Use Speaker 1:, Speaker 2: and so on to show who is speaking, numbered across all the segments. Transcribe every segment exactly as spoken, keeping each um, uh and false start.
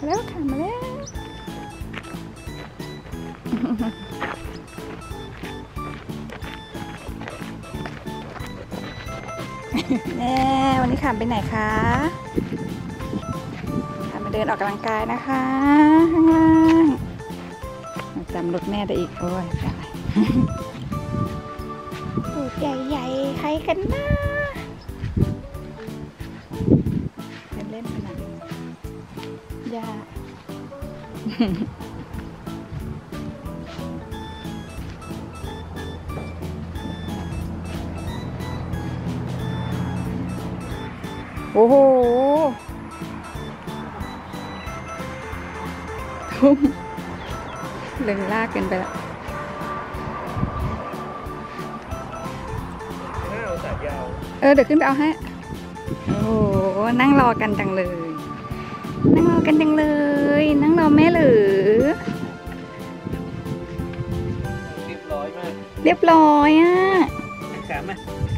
Speaker 1: แล้วค่ะมาแล้วแน่วันนี้ขามไปไหนคะขามมาเดินออกกำลังกายนะคะข้างล่างจำรถแม่ได้อีกโอ้ยอะไรตูดใหญ่ๆใครกันนะเล่นๆขนาดนี้ย่าโอ้โหทุ่มเลึงลากกันไปละเออเดี๋ยวขึ้นไปเอาให้โอ้โหนั่งรอกันจังเลยนั่งรอกันจังเลยนั่งรอแม่หรือเรียบร้อยมากเรียบร้อยอ่ะแข็งไหม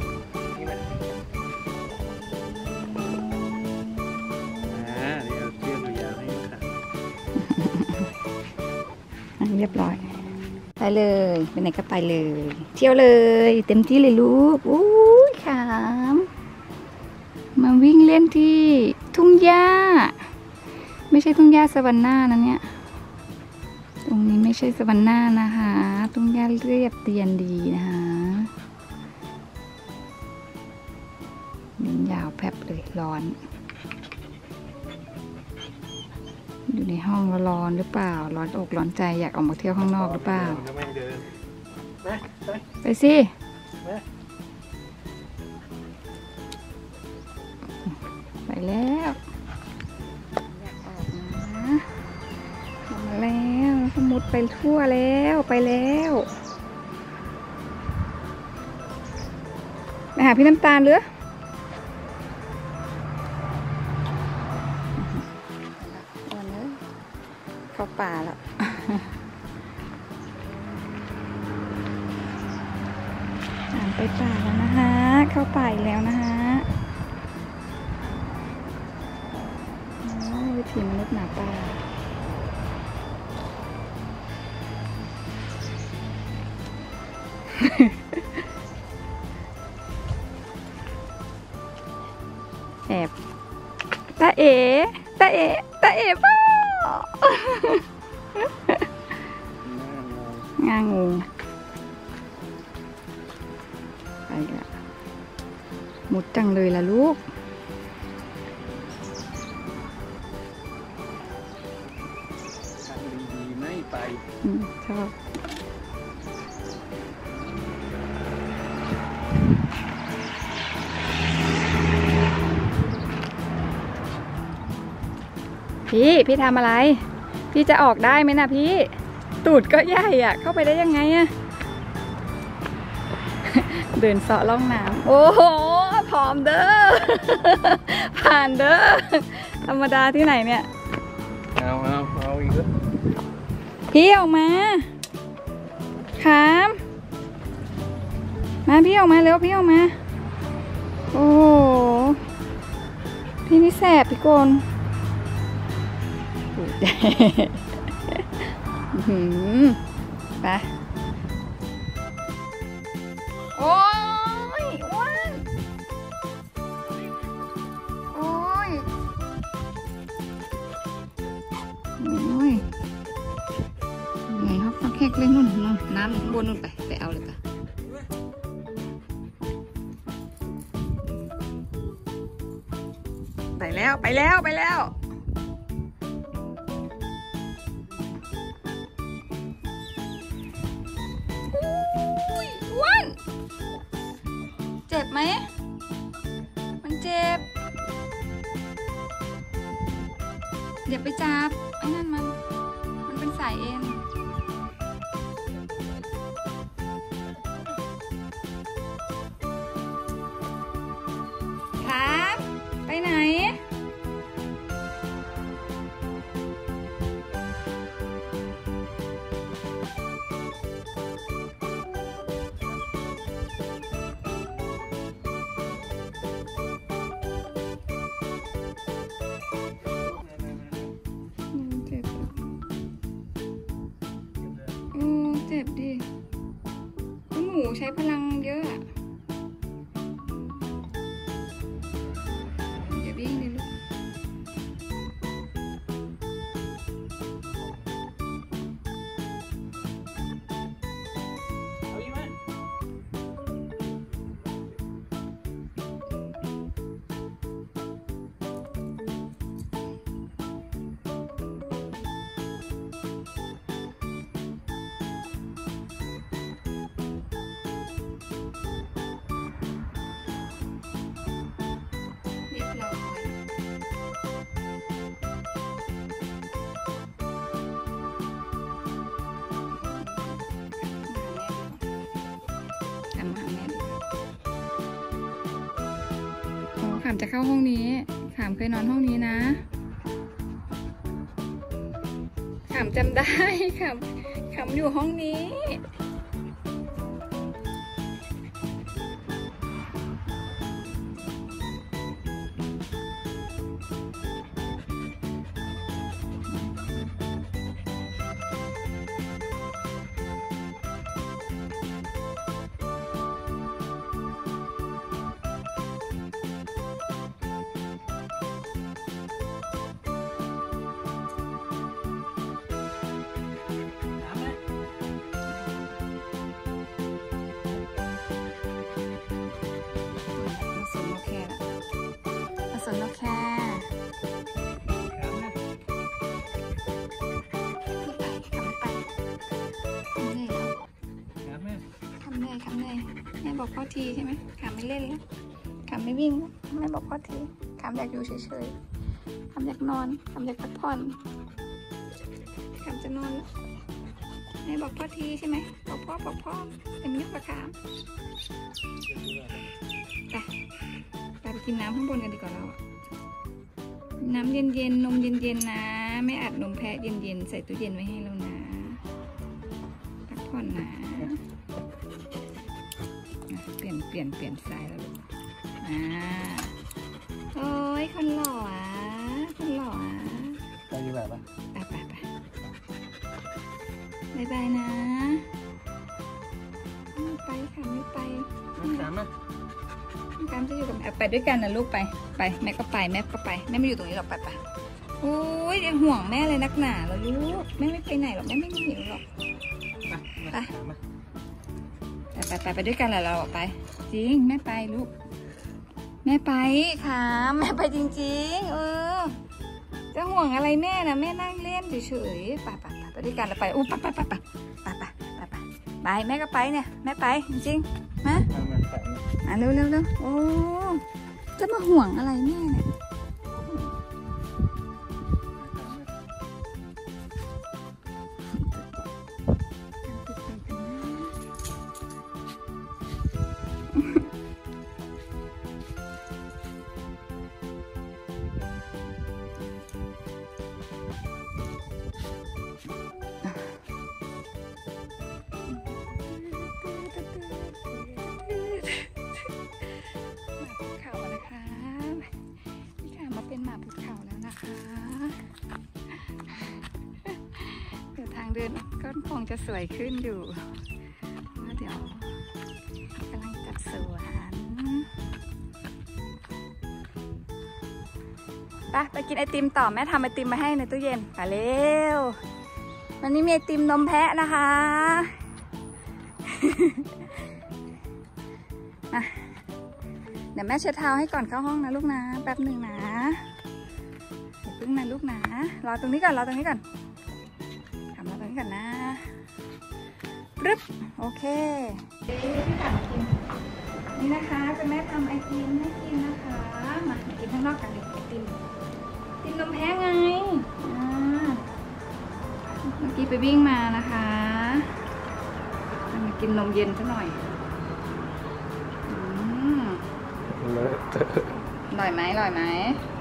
Speaker 1: เรียบร้อยไปเลยไปไหนก็ไปเลยเที่ยวเลยเต็มที่เลยลูกอู้ยขามมาวิ่งเล่นที่ทุ่งหญ้าไม่ใช่ทุ่งหญ้าสวรรค์หน้านะเนี่ยตรงนี้ไม่ใช่สวรรค์หน้านะคะทุ่งหญ้าเรียบเตียนดีนะคะดินยาวแผบเลยร้อนอยู่ในห้องร้อนหรือเปล่าร้อนอกร้อนใจอยากออกมาเที่ยวข้างนอกหรือเปล่าไปสิไปแล้วอยากออกนะออกมาแล้วสมุดไปทั่วแล้วไปแล้วไปหาพี่น้ำตาลหรือเข้าป่าแล้วไปป่าแล้วนะฮะเข้าป่าอีกแล้วนะฮะวิถีมนุษย์หมาป่าแอบตาเอ๋ตาเอ๋ตาเอ๋ป่างางูไปละมุดจังเลยล่ะลูกดีไม่ไปชอบพี่พี่ทำอะไรพี่จะออกได้ไหมนะพี่ตูดก็ใหญ่อ่ะเข้าไปได้ยังไงอ่ะ เดินเสาะล่องน้ำโอ้โหพร้อมเด้อ ผ่านเด้อธรรมดาที่ไหนเนี่ยเอาเอาเอาอีกแล้วพี่ออกมาขามมาพี่ออกมาเร็วพี่ออกมาโอ้โหพี่นี่แสบพี่โกนไปโอ้ยอ้วนโอ้ยโอ้ยไงครับต้องแขกเล่นนู่นนู่นน้ำข้างบนนู่นไปไปเอาเลยปะไปแล้วไปแล้วไปแล้วเจ็บไหมมันเจ็บเดี๋ยวไปจับไอ้นั่นมันมันเป็นสายเอ็นครับไปไหนใช้พลังเยอะอย่าวิ่งเลยลูกขามจะเข้าห้องนี้ขามเคยนอนห้องนี้นะขามจำได้ขามขามอยู่ห้องนี้สนนกแค่ไปขับไปทำเลยทำเลยทำเลยแม่บอกพ่อทีใช่ไหมขำไม่เล่นแล้วขำไม่วิ่งแม่บอกพ่อทีขำอยากอยู่เฉยๆขำอยากนอนขำอยากพักผ่อนขำจะนอนแม่บอกพ่อทีใช่ไหมบอกพ่อบอกพ่อแต่ไม่ยุ่งกับขำไปไปไปกินน้ำข้างบนกันดีกว่าเราน้ำเย็นๆนมเย็นๆนะไม่อัดนมแพะเย็นๆใส่ตู้เย็นไว้ให้แล้วนะพักผ่อนนะเปลี่ยนเปลี่ยนเปลี่ยนสายแล้วลูกอ่าโอ้ยคนหล่ออ่ะคนหล่ออ่ะ
Speaker 2: ไปดีกว่าปะ
Speaker 1: ไปไปไปบายบายนะไม่ไปค่ะไม่ไป
Speaker 2: ไม่ถามนะ
Speaker 1: การจะอยู่กับแม่ไปด้วยกันนะลูกไปไปแม่ก็ไปแม่ก็ไปแม่ไม่อยู่ตรงนี้หรอกไปไปโอ้ยยังห่วงแม่เลยนักหนาแล้วลูกแม่ไม่ไปไหนหรอกแม่ไม่หนีหรอกไปไปไปไปด้วยกันแหละเราไปจริงแม่ไปลูกแม่ไปค่ะแม่ไปจริงๆเออจะห่วงอะไรแม่นะแม่นั่งเล่นเฉยๆไปไปไปด้วยกันแล้วไปอู้ไปไปไปไปไปไปไปไปไปแม่ก็ไปเนี่ยแม่ไปจริงๆมาอ่ะเร็วเร็วเร็วโอ้จะมาห่วงอะไรแม่เนี่ยเป็นหมาภูเขาแล้วนะคะเดี๋ยวทางเดินก็คงจะสวยขึ้นอยู่เดี๋ยวกำลังจัดสวนไปไปกินไอติมต่อแม่ทำไอติมมาให้ในตู้เย็นไปเร็ววันนี้มีไอติมนมแพะนะคะเดี๋ยวแม่เช็ดเท้าให้ก่อนเข้าห้องนะลูกนะแป๊บหนึ่งนะอย่าเพิ่งนะลูกนะรอตรงนี้ก่อนรอตรงนี้ก่อนทำรอตรงนี้ก่อนนะปึ๊บโอเคพี่ถามกินนี่นะคะจะแม่ทำไอติมให้กินนะคะมากินข้างนอกกันดิไอติมกินนมแพะไงอ่าเมื่อกี้ไปวิ่งมานะคะมากินนมเย็นซะหน่อยอร่อยไหมอร่อยไหม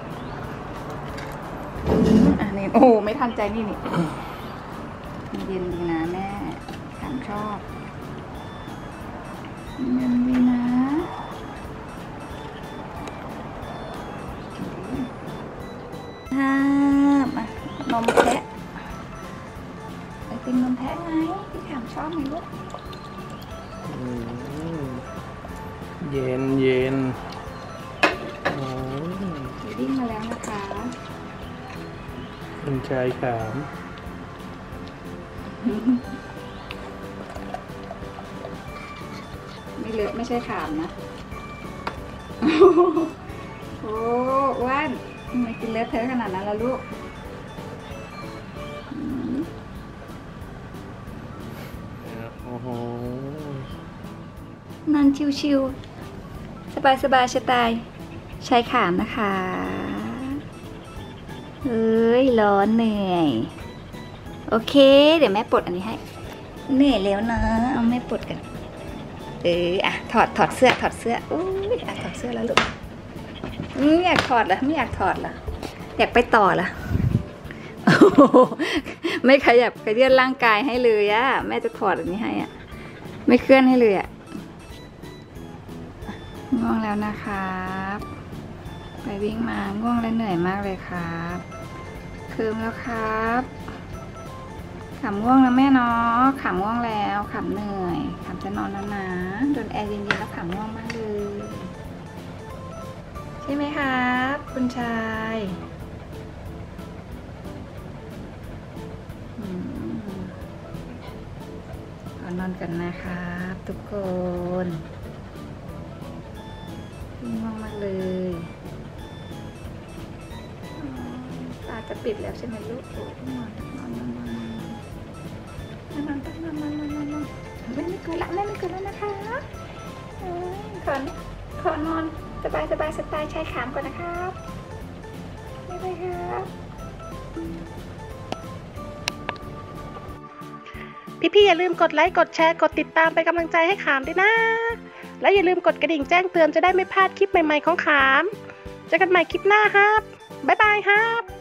Speaker 1: อ่ะนี่โอ้ไม่ทันใจนี่นี่เย็นดีนะแม่ฉันชอบเย็นดีนะฮ่ามานมแพะไอติมนมแพะไงพี่ถามชอบไหมลูก
Speaker 2: เย็นเย็นโอ้
Speaker 1: ไปวิ่งมาแล้วนะคะ
Speaker 2: คุณชายขาม
Speaker 1: ไม่เลอะไม่ใช่ขามนะ โอ้อ้วนทำไมกินเลอะเทอะขนาดนั้นล่ะลูกอืม
Speaker 2: โอ้โห
Speaker 1: นอนชิวๆสบายๆสไตล์ชายขามนะคะเฮ้ยร้อนเหนื่อยโอเคเดี๋ยวแม่ปลดอันนี้ให้เหนื่อยแล้วนะเอาแม่ปลดกันเอออ่ะถอดถอดเสื้อถอดเสื้ออุ้ยอ่ะถอดเสื้อแล้วลูกไม่อยากถอดเหรอไม่อยากถอดเหรออยากไปต่อเหรอ โอ้โหไม่ขยับขยื่นร่างกายให้เลยอะแม่จะถอดอันนี้ให้อะไม่เคลื่อนให้เลยอะง่วงแล้วนะครับไปวิ่งมาง่วงและเหนื่อยมากเลยครับคืมแล้วครับขำง่วงแล้วแม่เนาะขำง่วงแล้วขำเหนื่อยขำจะนอนแล้วนะโดนแอร์เย็นๆแล้วขำง่วงมากเลยใช่ไหมครับคุณชายอืมขอนอนกันนะครับทุกคนง่วงมากเลยตาจะปิดแล้วใช่ไหมลูกโอ้ยนอนนอนนอนนอนนอนนอนนอนนอนนอนนอนนอนแม่ไม่กลัวละแม่ไม่กลัวแล้วนะคะเอ้ยขอนขอนอนสบายสบายสไตล์ชายขามก่อนนะครับไม่ไปครับ
Speaker 3: พี่ๆอย่าลืมกดไลค์กดแชร์กดติดตามเป็นกำลังใจให้ขามด้วยนะ แล้วอย่าลืมกดกระดิ่งแจ้งเตือนจะได้ไม่พลาดคลิปใหม่ๆของขามเจอกันใหม่คลิปหน้าครับบ๊ายบายครับ